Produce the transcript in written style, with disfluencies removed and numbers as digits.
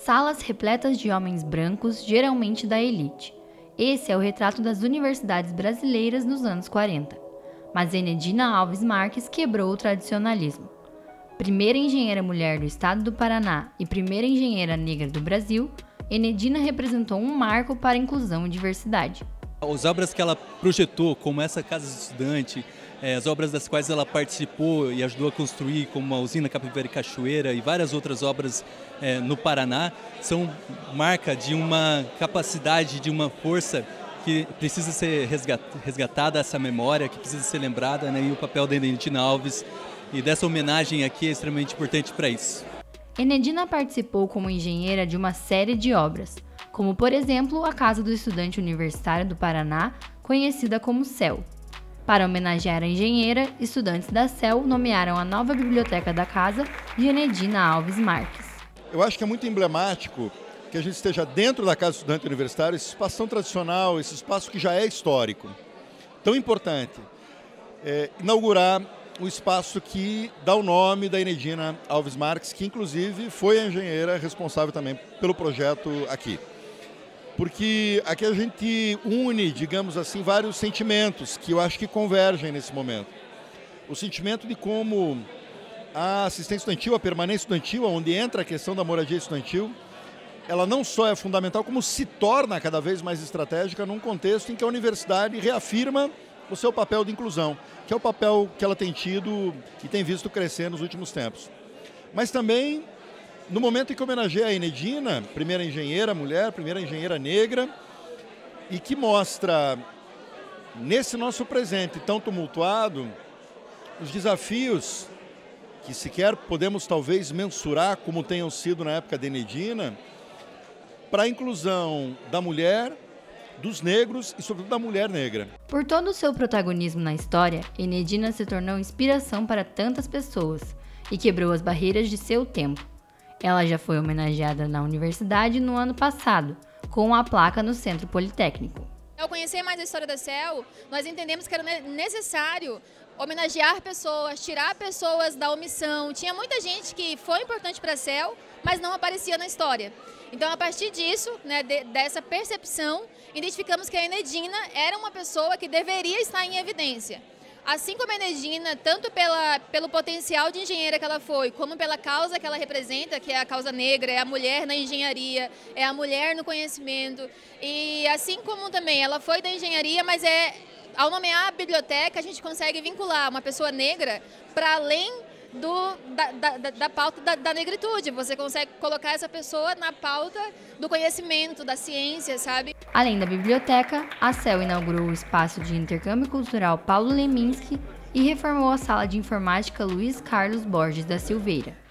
Salas repletas de homens brancos, geralmente da elite. Esse é o retrato das universidades brasileiras nos anos 40. Mas Enedina Alves Marques quebrou o tradicionalismo. Primeira engenheira mulher do estado do Paraná e primeira engenheira negra do Brasil, Enedina representou um marco para a inclusão e diversidade. As obras que ela projetou, como essa Casa de Estudante, as obras das quais ela participou e ajudou a construir, como a usina Capivari Cachoeira e várias outras obras no Paraná, são marca de uma capacidade, de uma força que precisa ser resgatada, essa memória, que precisa ser lembrada, né? E o papel da Enedina Alves e dessa homenagem aqui é extremamente importante para isso. Enedina participou como engenheira de uma série de obras, como por exemplo a Casa do Estudante Universitário do Paraná, conhecida como CEL. Para homenagear a engenheira, estudantes da CEL nomearam a nova biblioteca da casa de Enedina Alves Marques. Eu acho que é muito emblemático que a gente esteja dentro da Casa do Estudante Universitário, esse espaço tão tradicional, esse espaço que já é histórico, tão importante, inaugurar o espaço que dá o nome da Enedina Alves Marques, que inclusive foi a engenheira responsável também pelo projeto aqui. Porque aqui a gente une, digamos assim, vários sentimentos que eu acho que convergem nesse momento. O sentimento de como a assistência estudantil, a permanência estudantil, onde entra a questão da moradia estudantil, ela não só é fundamental, como se torna cada vez mais estratégica num contexto em que a universidade reafirma o seu papel de inclusão, que é o papel que ela tem tido e tem visto crescer nos últimos tempos. Mas também, no momento em que homenageia a Enedina, primeira engenheira mulher, primeira engenheira negra, e que mostra, nesse nosso presente tão tumultuado, os desafios que sequer podemos talvez mensurar como tenham sido na época de Enedina, para a inclusão da mulher, dos negros e sobretudo da mulher negra. Por todo o seu protagonismo na história, Enedina se tornou inspiração para tantas pessoas e quebrou as barreiras de seu tempo. Ela já foi homenageada na universidade no ano passado, com a placa no Centro Politécnico. Ao conhecer mais a história da CEL, nós entendemos que era necessário homenagear pessoas, tirar pessoas da omissão. Tinha muita gente que foi importante para a CEL, mas não aparecia na história. Então, a partir disso, né, dessa percepção, identificamos que a Enedina era uma pessoa que deveria estar em evidência. Assim como a Enedina, tanto pelo potencial de engenheira que ela foi, como pela causa que ela representa, que é a causa negra, é a mulher na engenharia, é a mulher no conhecimento. E assim como também ela foi da engenharia, mas ao nomear a biblioteca, a gente consegue vincular uma pessoa negra para além da pauta da negritude. Você consegue colocar essa pessoa na pauta do conhecimento, da ciência, sabe? Além da biblioteca, a CEL inaugurou o espaço de intercâmbio cultural Paulo Leminski e reformou a sala de informática Luiz Carlos Borges da Silveira.